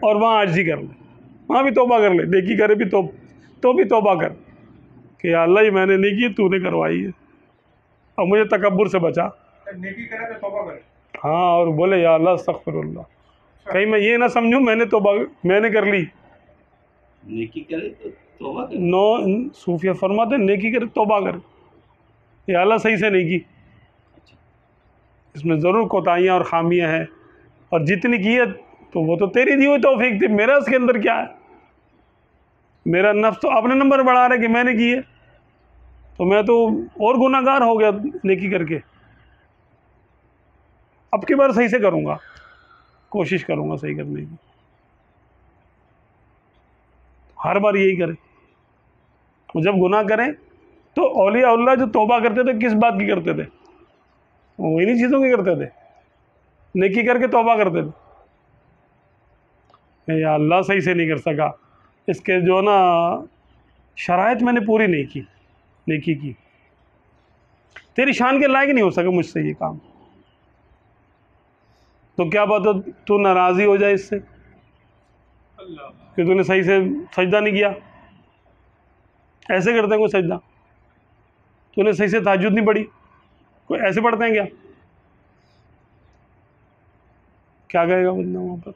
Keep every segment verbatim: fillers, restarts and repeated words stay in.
اور وہاں عاجزی کر لے، وہاں بھی توبہ کر لے، نیکی کرے بھی تو تو بھی توبہ کر کہ یا اللہ یہ میں نے نہیں کی، تو نے کروائی ہے، اور مجھے تکبر سے بچا۔ نیکی کرے تو توبہ کرے۔ ہاں، اور بولے یا اللہ استغفر اللہ، کہیں میں یہ نہ سمجھوں میں نے توبہ میں نے کر لی۔ نیکی کرے تو توبہ کرے۔ نو صوفیہ فرماتے ہیں نیکی کرے توبہ کرے، یا اللہ صحیح سے نہیں کی، اس میں ضرور کوتاہیاں اور خامیاں ہیں، اور جتنی کی ہے تو وہ تو تیری دی ہوئی توفیق تھی، میرا اس کے اندر کیا ہے؟ میرا نفس تو اپنے نمبر بڑھا رہا ہے کہ میں نے کی ہے، تو میں تو اور گناہ گار ہو گیا نیکی کر کے۔ اب کی بار صحیح سے کروں گا، کوشش کروں گا صحیح کرنے کی۔ ہر بار یہی کریں، جب گناہ کریں تو اولیاء اللہ جو توبہ کرتے تھے کس بات کی کرتے تھے؟ وہ انہی چیزوں کی کرتے تھے، نیکی کر کے توبہ کرتے تھے۔ یا اللہ صحیح سے نہیں کر سکا، اس کے جو نا شرائط میں نے پوری نہیں کی، نیکی کی، تیری شان کے لائق نہیں ہو سکا مجھ سے یہ کام، تو کیا بات ہے تو ناراضی ہو جائے اس سے کہ تو نے صحیح سے سجدہ نہیں کیا۔ ایسے کرتے ہیں کوئی سجدہ؟ تو نے صحیح سے تہجد نہیں پڑھی، کوئی ایسے پڑھتے ہیں کیا؟ کیا کہے گا بندہ وہاں پر؟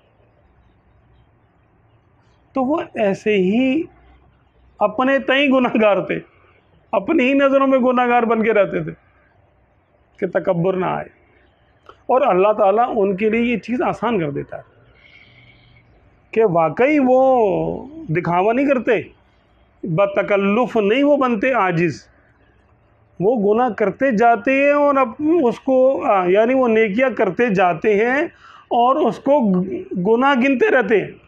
تو وہ ایسے ہی اپنے تئیں گناہ گار تھے، اپنی ہی نظروں میں گناہ گار بن کے رہتے تھے کہ تکبر نہ آئے، اور اللہ تعالیٰ ان کے لیے یہ چیز آسان کر دیتا ہے کہ واقعی وہ دکھاوا نہیں کرتے، بتکلف نہیں وہ بنتے عاجز، وہ گناہ کرتے جاتے ہیں اور اس کو یعنی وہ نیکیاں کرتے جاتے ہیں اور اس کو گناہ گنتے رہتے ہیں۔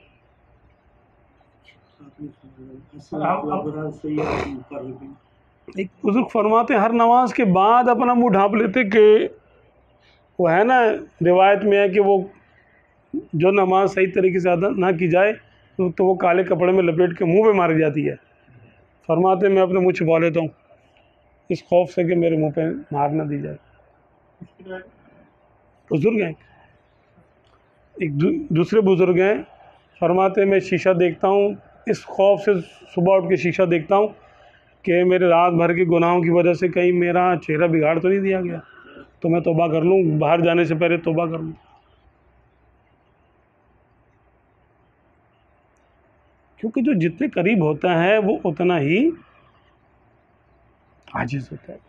ایک بزرگ فرماتے ہیں ہر نماز کے بعد اپنا منہ ڈھانپ لیتے کہ وہ ہے نا روایت میں ہے کہ وہ جو نماز صحیح طریقے سے ادا نہ کی جائے تو وہ کالے کپڑے میں لپیٹ کے منہ پہ ماری جاتی ہے۔ فرماتے ہیں میں اپنے منہ چھپا لیتا ہوں اس خوف سے کہ میرے منہ پہ مار نہ دی جائے۔ بزرگ ہیں، ایک دوسرے بزرگ ہیں، فرماتے ہیں میں شیشہ دیکھتا ہوں اس خوف سے، صبح اٹھ کے شیشہ دیکھتا ہوں کہ میرے رات بھر کے گناہوں کی وجہ سے کہیں میرا چہرہ بگاڑ تو نہیں دیا گیا، تو میں توبہ کر لوں، باہر جانے سے پہلے توبہ کر لوں، کیونکہ جو جتنے قریب ہوتا ہے وہ اتنا ہی عاجز ہوتا ہے۔